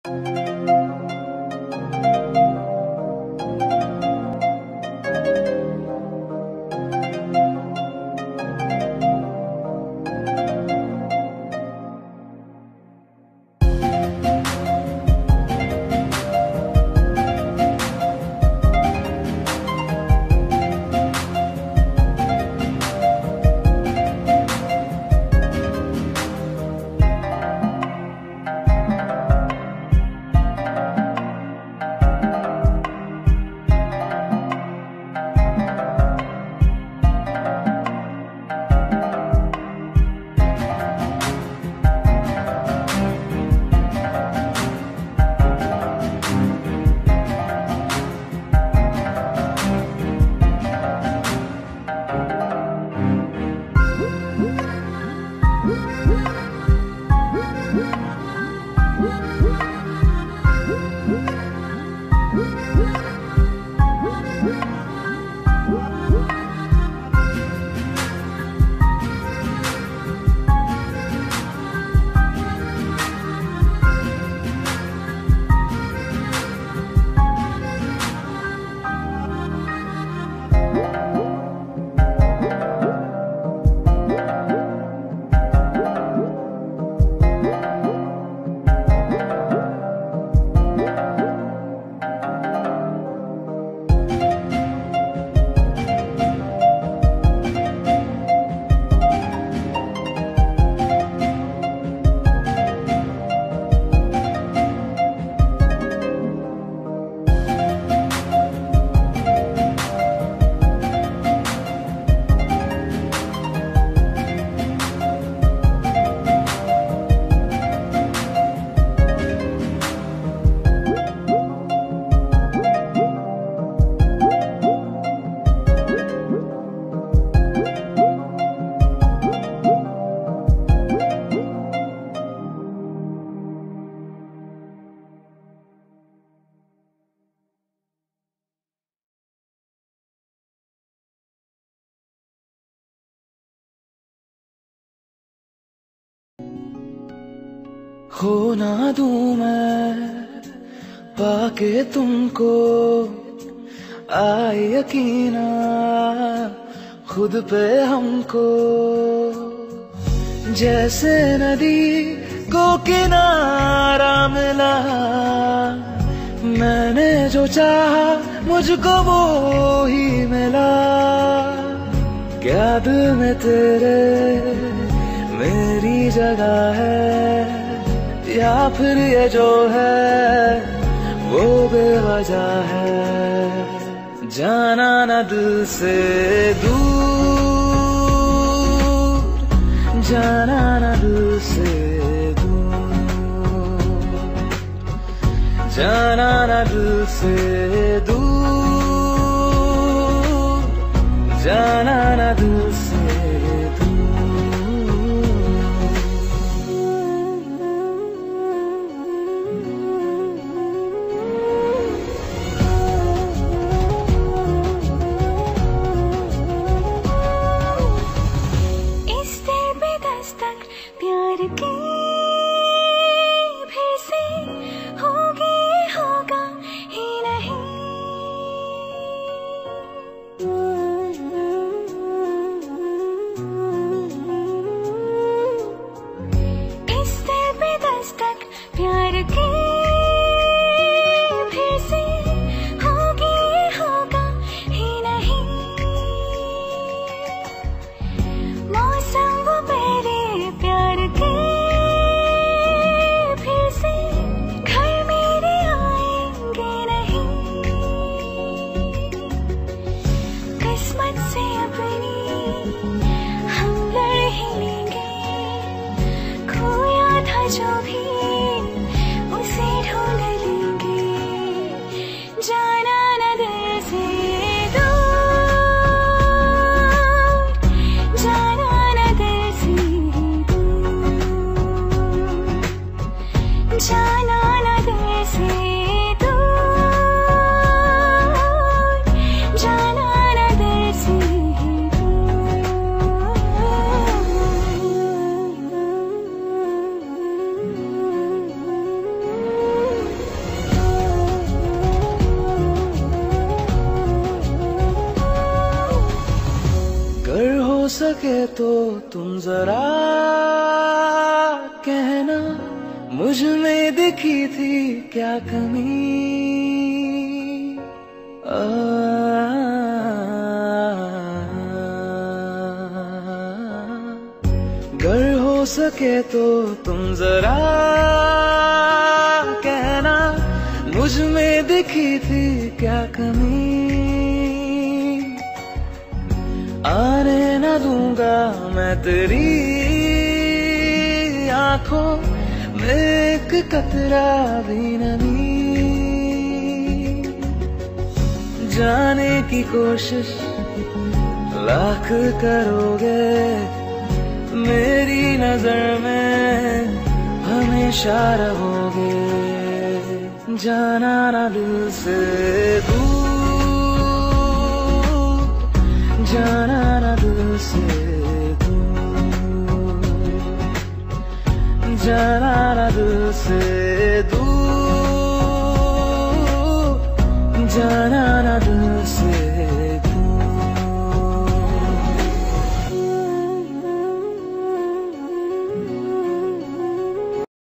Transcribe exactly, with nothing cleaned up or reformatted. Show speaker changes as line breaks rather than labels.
खो ना दूं मैं पाके तुमको, आए यकीना खुद पे हमको। जैसे नदी को किनारा मिला, मैंने जो चाहा मुझको वो ही मिला। क्या दिल में तेरे मेरी जगह है, या फिर ये जो है वो बेवजह है। जाना न दिल से दूर, जाना न दिल से दूर, जाना न दिल से दूर, जाना न दिल से सके तो तुम जरा कहना, मुझ में दिखी थी क्या कमी। आ, गर हो सके तो तुम जरा कहना, मुझ में दिखी थी क्या कमी। आने न दूंगा मैं तेरी आंखों में एक कतरा भी नमी। जाने की कोशिश लाख करोगे, मेरी नजर में हमेशा रहोगे। जाना ना दिल से दूर, जाना ना दिल से दूर, जाना ना दिल से दूर, जाना